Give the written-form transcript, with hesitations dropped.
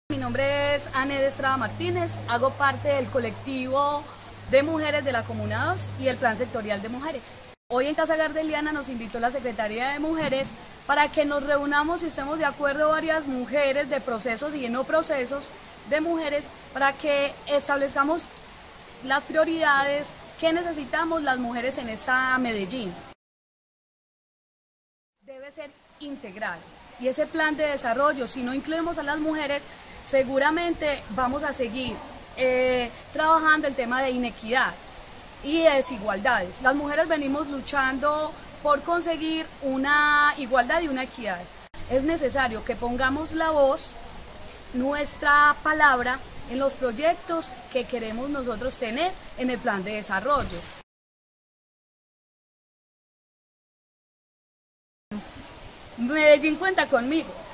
Mi nombre es Anne de Estrada Martínez, hago parte del colectivo de mujeres de la Comuna 2 y el Plan Sectorial de Mujeres. Hoy en Casa Gardeliana nos invitó la Secretaría de Mujeres para que nos reunamos y estemos de acuerdo varias mujeres de procesos y no procesos de mujeres para que establezcamos las prioridades que necesitamos las mujeres en esta Medellín. Debe ser integral y ese plan de desarrollo, si no incluimos a las mujeres, seguramente vamos a seguir trabajando el tema de inequidad y desigualdades. Las mujeres venimos luchando por conseguir una igualdad y una equidad. Es necesario que pongamos la voz, nuestra palabra, en los proyectos que queremos nosotros tener en el plan de desarrollo. Medellín cuenta conmigo.